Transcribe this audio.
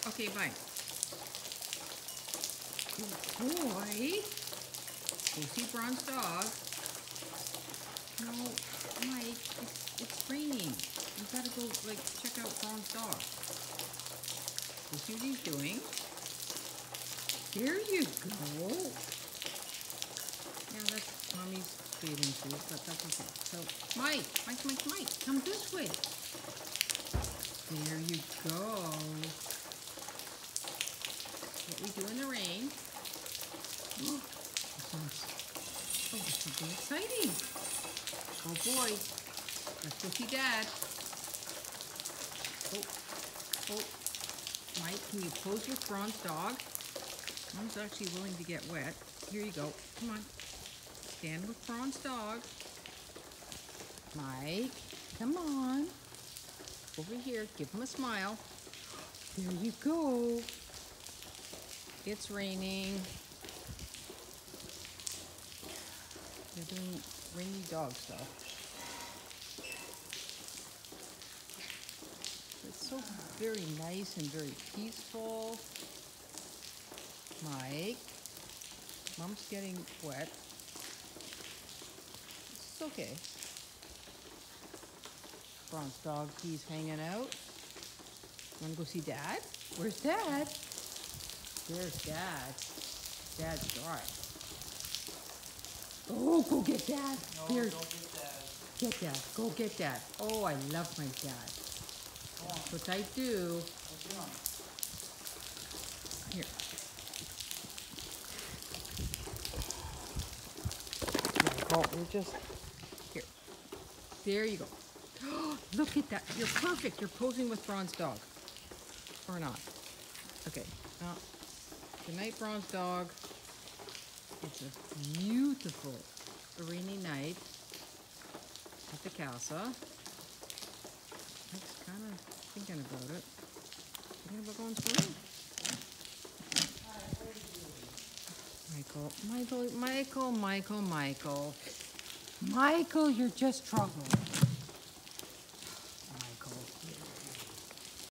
Okay, bye. Good boy. Go see Bron's dog. No, Mike, it's raining. You gotta go, like, check out Bron's dog. Go see what he's doing. There you go. Yeah, that's Mommy's bathing suit, but that's okay. So, Mike, come this way. There you go. What we do in the rain. Oh, there's something exciting. Oh boy. Let's go see Dad. Oh. Mike, can you pose with Bron's dog? Mom's actually willing to get wet. Here you go. Come on. Stand with Bron's dog. Mike, come on. Over here. Give him a smile. There you go. It's raining. They're doing rainy dog stuff. It's so very nice and very peaceful. Mike, Mom's getting wet. It's okay. Bron's dog, he's hanging out. Wanna go see Dad? Where's Dad? There's Dad. Dad's dry. Oh, go get Dad. No, Here. don't get Dad. Get Dad. Go get Dad. Oh, I love my dad. That's what I do. Here. Oh, we're just here. There you go. Look at that. You're perfect. You're posing with Bron's dog. Or not. Okay. Now, good night, Bron's dog. It's a beautiful rainy night at the casa. Mike's kind of thinking about it. Thinking about going swimming. Michael, you're just trouble.